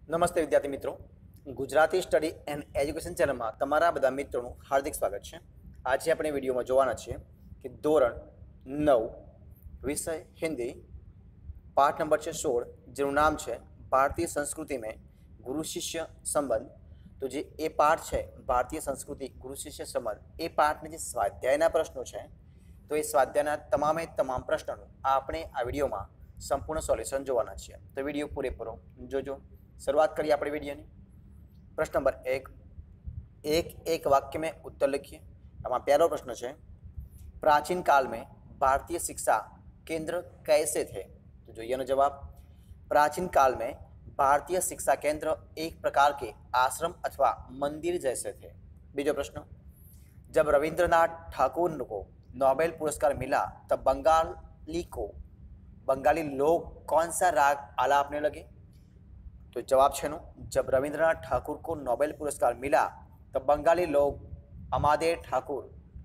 નમસ્તે વિદ્યાર્થી મિત્રો, ગુજરાતી સ્ટડી એન્ડ એજ્યુકેશન ચેનલમાં તમારા બધા મિત્રોનું હાર્દિક સ્વાગત છે। આજે આપણે વિડીયોમાં જોવાના છીએ કે ધોરણ 9 વિષય હિન્દી પાઠ નંબર છે 16, જેનું નામ છે ભારતીય સંસ્કૃતિ में गुरु शिष्य संबंध। तो जे ए पाठ है भारतीय संस्कृति गुरु शिष्य संबंध, ए पाठने जे स्वाध्यायना प्रश्नों है, तो ये स्वाध्यायना तमामे तमाम प्रश्नों आपणे आ विडियोमां संपूर्ण सोल्यूशन जोवाना छे। तो विडियो पूरेपूरो जोजो। शुरुआत करिए अपने वीडियो की। प्रश्न नंबर 1, एक वाक्य में उत्तर लिखिए। आमा पहलो प्रश्न है, प्राचीन काल में भारतीय शिक्षा केंद्र कैसे थे? तो जो ये जवाब, प्राचीन काल में भारतीय शिक्षा केंद्र एक प्रकार के आश्रम अथवा मंदिर जैसे थे। बीजो प्रश्न, जब रविंद्रनाथ ठाकुर को नोबेल पुरस्कार मिला तब बंगाली लोग कौन सा राग आलापने लगे? तो जवाब है जब रविंद्रनाथ ठाकुर को नोबेल पुरस्कार मिला तब बंगाली लोग अमादेर ठाकुर,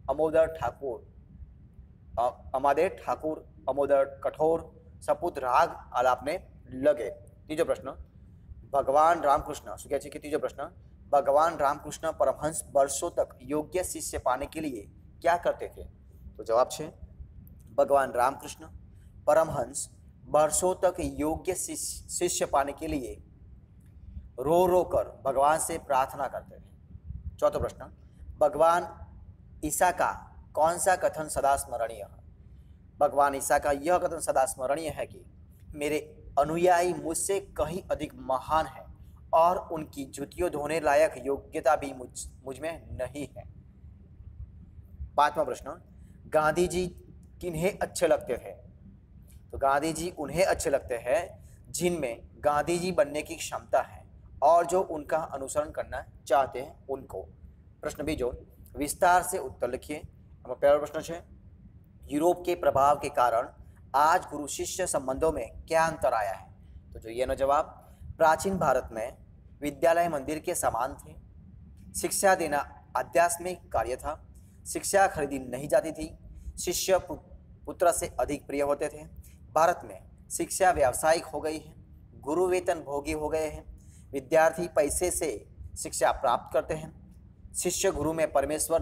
अमोदर कठोर सपूत राग आलापने लगे। तीजो प्रश्न, भगवान रामकृष्ण शू कहे कि तीजो प्रश्न, भगवान रामकृष्ण परमहंस वर्षों तक योग्य शिष्य पाने के लिए क्या करते थे? तो जवाब है भगवान रामकृष्ण परमहंस वर्षों तक योग्य शिष्य पाने के लिए रो रो कर भगवान से प्रार्थना करते थे। चौथा प्रश्न, भगवान ईसा का कौन सा कथन सदा स्मरणीय है? भगवान ईसा का यह कथन सदा स्मरणीय है कि मेरे अनुयायी मुझसे कहीं अधिक महान है और उनकी जुतियों धोने लायक योग्यता भी मुझ में नहीं है। पांचवा प्रश्न, गांधी जी किन्हें अच्छे लगते थे? तो गांधी जी उन्हें अच्छे लगते हैं जिनमें गांधी जी बनने की क्षमता है और जो उनका अनुसरण करना चाहते हैं उनको। प्रश्न बीजो, विस्तार से उत्तर लिखिए। हमारा पहला प्रश्न है, यूरोप के प्रभाव के कारण आज गुरु शिष्य संबंधों में क्या अंतर आया है? तो जो ये जवाब, प्राचीन भारत में विद्यालय मंदिर के समान थे, शिक्षा देना आध्यात्मिक कार्य था, शिक्षा खरीदी नहीं जाती थी, शिष्य पुत्र से अधिक प्रिय होते थे। भारत में शिक्षा व्यावसायिक हो गई है, गुरु वेतन भोगी हो गए हैं, विद्यार्थी पैसे से शिक्षा प्राप्त करते हैं, शिष्य गुरु में परमेश्वर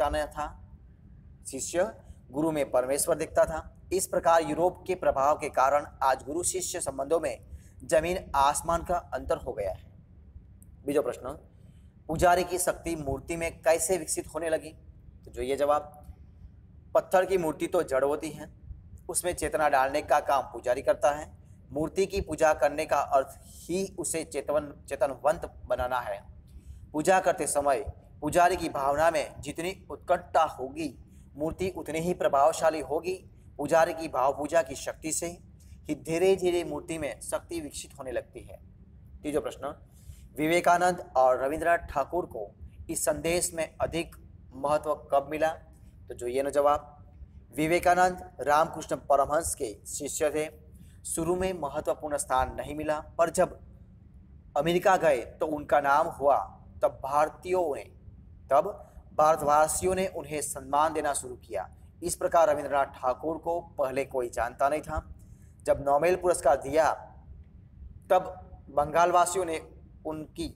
देखता था। इस प्रकार यूरोप के प्रभाव के कारण आज गुरु शिष्य संबंधों में जमीन आसमान का अंतर हो गया है। बीजो प्रश्न, पुजारी की शक्ति मूर्ति में कैसे विकसित होने लगी? तो जो ये जवाब, पत्थर की मूर्ति तो जड़ होती है, उसमें चेतना डालने का काम पुजारी करता है। मूर्ति की पूजा करने का अर्थ ही उसे चेतनवंत बनाना है। पूजा करते समय पुजारी की भावना में जितनी उत्कंठा होगी मूर्ति उतनी ही प्रभावशाली होगी। पुजारी की भाव पूजा की शक्ति से ही धीरे धीरे मूर्ति में शक्ति विकसित होने लगती है। तीसरा प्रश्न, विवेकानंद और रविंद्रनाथ ठाकुर को इस संदेश में अधिक महत्व कब मिला? तो जो ये जवाब, विवेकानंद रामकृष्ण परमहंस के शिष्य थे, शुरू में महत्वपूर्ण स्थान नहीं मिला, पर जब अमेरिका गए तो उनका नाम हुआ, तब भारतवासियों ने उन्हें सम्मान देना शुरू किया। इस प्रकार रविंद्रनाथ ठाकुर को पहले कोई जानता नहीं था। जब नोबेल पुरस्कार दिया तब बंगालवासियों ने उनकी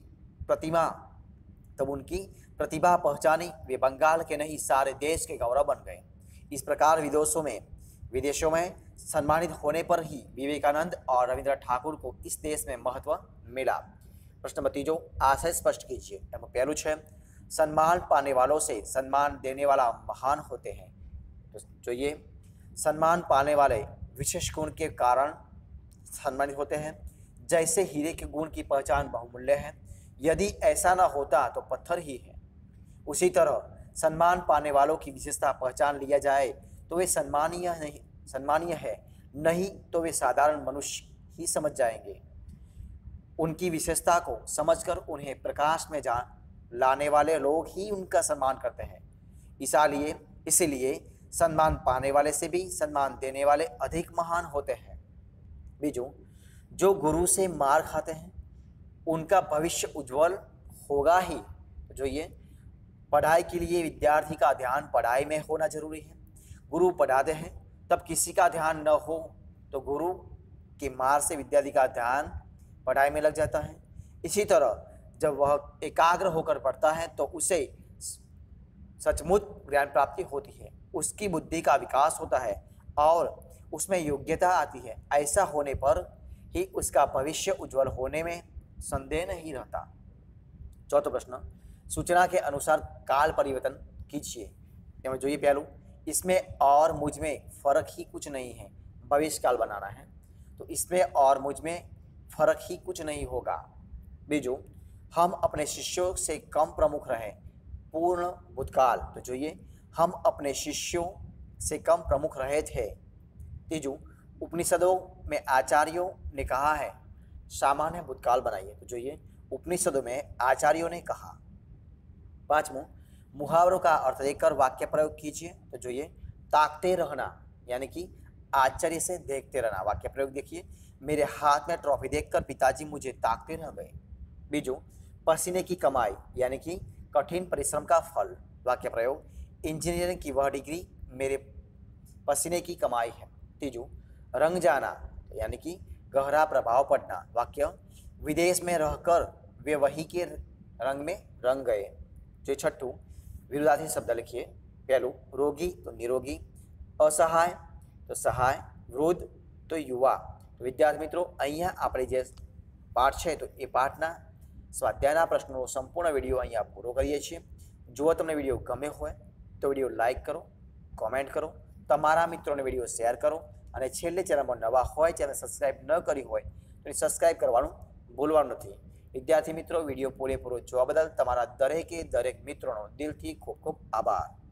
प्रतिभा पहचानी। वे बंगाल के नहीं सारे देश के गौरव बन गए। इस प्रकार विदेशों में सम्मानित होने पर ही विवेकानंद और रविंद्रनाथ ठाकुर को इस देश में महत्व मिला। प्रश्न नंबर तीजो, आशय स्पष्ट कीजिए। पहलू है, सम्मान पाने वालों से सम्मान देने वाला महान होते हैं। तो जो ये सम्मान पाने वाले विशेष गुण के कारण सम्मानित होते हैं। जैसे हीरे के गुण की पहचान बहुमूल्य है, यदि ऐसा ना होता तो पत्थर ही है, उसी तरह सम्मान पाने वालों की विशेषता पहचान लिया जाए तो वे सम्मानीय है, नहीं तो वे साधारण मनुष्य ही समझ जाएंगे। उनकी विशेषता को समझकर उन्हें प्रकाश में लाने वाले लोग ही उनका सम्मान करते हैं। इसलिए सम्मान पाने वाले से भी सम्मान देने वाले अधिक महान होते हैं। बीजू, जो गुरु से मार खाते हैं उनका भविष्य उज्जवल होगा ही। जो ये पढ़ाई के लिए विद्यार्थी का ध्यान पढ़ाई में होना जरूरी है। गुरु पढ़ाते हैं तब किसी का ध्यान न हो तो गुरु की मार से विद्यार्थी का ध्यान पढ़ाई में लग जाता है। इसी तरह जब वह एकाग्र होकर पढ़ता है तो उसे सचमुच ज्ञान प्राप्ति होती है, उसकी बुद्धि का विकास होता है और उसमें योग्यता आती है। ऐसा होने पर ही उसका भविष्य उज्जवल होने में संदेह नहीं रहता। चौथा प्रश्न, सूचना के अनुसार काल परिवर्तन कीजिए। जो ये पहलू, इसमें और मुझ में फर्क ही कुछ नहीं है। भविष्य काल बनाना है तो इसमें और मुझ में फर्क ही कुछ नहीं होगा। बीजू, हम अपने शिष्यों से कम प्रमुख रहे। पूर्ण भूतकाल, तो जो ये हम अपने शिष्यों से कम प्रमुख रहे थे। तीजू, उपनिषदों में आचार्यों ने कहा है सामान्य भूतकाल बनाइए। तो जो ये उपनिषदों में आचार्यों ने कहा। पांचवों, मुहावरों का अर्थ देखकर वाक्य प्रयोग कीजिए। तो जो ये ताकते रहना यानी कि आश्चर्य से देखते रहना। वाक्य प्रयोग देखिए, मेरे हाथ में ट्रॉफी देखकर पिताजी मुझे ताकते रह गए। बीजू, पसीने की कमाई यानी कि कठिन परिश्रम का फल। वाक्य प्रयोग, इंजीनियरिंग की वह डिग्री मेरे पसीने की कमाई है। तीजू, रंग जाना यानी कि गहरा प्रभाव पड़ना। वाक्य, विदेश में रहकर वे वही के रंग में रंग गए। जो छठू, विरुद्धार्थी शब्द लिखिए। पहलू, रोगी तो निरोगी, असहाय तो सहाय, वृद्ध तो युवा। तो विद्यार्थी मित्रों, અહીંયા આપણે જે પાઠ છે તો એ પાઠના સ્વાધ્યાયના પ્રશ્નોનો સંપૂર્ણ વિડીયો અહીંયા પૂરો કરીએ છીએ। જો તમને વિડીયો ગમે હોય તો વિડીયો લાઇક કરો, કોમેન્ટ કરો, તમારા મિત્રોને વિડીયો શેર કરો અને છેલ્લે ચેનલમાં નવા હોય ચેનલ સબસ્ક્રાઇબ ન કરી હોય તો સબસ્ક્રાઇબ કરવાનું ભૂલવાનું નથી। વિદ્યાર્થી મિત્રો, વિડીયો પૂરેપૂરો જોવા બદલ તમારા દરેકે દરેક મિત્રોનો દિલથી ખૂબ ખૂબ આભાર।